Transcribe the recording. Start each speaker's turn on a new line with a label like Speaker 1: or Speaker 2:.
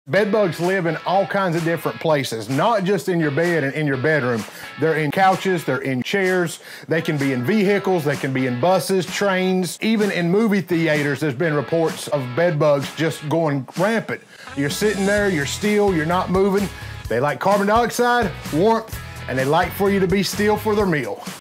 Speaker 1: Bed bugs live in all kinds of different places, not just in your bed and in your bedroom. They're in couches, they're in chairs, they can be in vehicles, they can be in buses, trains, even in movie theaters. There's been reports of bed bugs just going rampant. You're sitting there, you're still, you're not moving. They like carbon dioxide, warmth, and they like for you to be still for their meal.